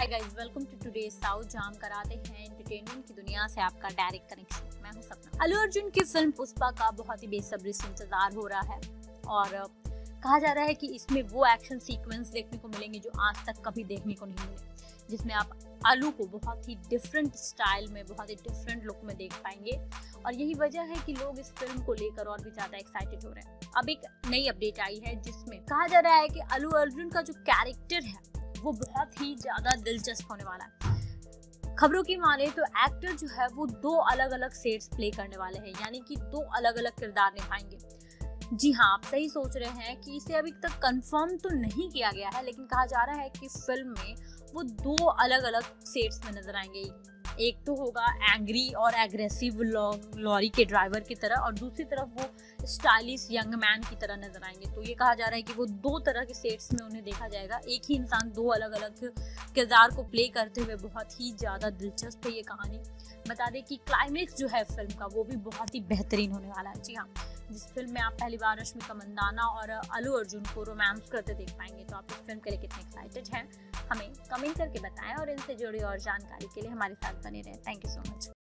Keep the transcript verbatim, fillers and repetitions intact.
Hi guys, welcome to today South, जहां हम कराते हैं एंटरटेनमेंट की दुनिया से आपका डायरेक्ट कनेक्शन। मैं हूं सपना। अल्लू अर्जुन की फिल्म पुष्पा का बहुत ही बेसब्री से इंतजार हो रहा है और कहा जा रहा है कि इसमें वो एक्शन सीक्वेंस देखने को मिलेंगे जो आज तक कभी देखने को नहीं मिले, जिसमें आप अल्लू को बहुत ही डिफरेंट स्टाइल में, बहुत ही डिफरेंट लुक में देख पाएंगे। और यही वजह है कि लोग इस फिल्म को लेकर और भी ज्यादा एक्साइटेड हो रहे हैं। अब एक नई अपडेट आई है जिसमें कहा जा रहा है कि अल्लू अर्जुन का जो कैरेक्टर है वो बहुत ही ज्यादा दिलचस्प होने वाला है। खबरों की माने तो एक्टर जो है वो दो अलग अलग सेट्स प्ले करने वाले हैं, यानी कि दो अलग अलग किरदार निभाएंगे। जी हाँ, आप सही सोच रहे हैं कि इसे अभी तक कंफर्म तो नहीं किया गया है, लेकिन कहा जा रहा है कि फिल्म में वो दो अलग अलग सेट्स में नजर आएंगे। एक तो होगा एंग्री और एग्रेसिव लॉरी के ड्राइवर की तरह, और दूसरी तरफ वो स्टाइलिश यंग मैन की तरह नजर आएंगे। तो ये कहा जा रहा है कि वो दो तरह के सेट्स में उन्हें देखा जाएगा। एक ही इंसान दो अलग अलग किरदार को प्ले करते हुए। बहुत ही ज्यादा दिलचस्प है ये कहानी। बता दें कि क्लाइमेक्स जो है फिल्म का वो भी बहुत ही बेहतरीन होने वाला है। जी हाँ, जिस फिल्म में आप पहली बार रश्मिका मंदाना और अल्लू अर्जुन को रोमांस करते देख पाएंगे। तो आप इस फिल्म के लिए कितने एक्साइटेड हैं हमें कमेंट करके बताएं, और इनसे जुड़ी और जानकारी के लिए हमारे साथ बने रहें। Thank you so much.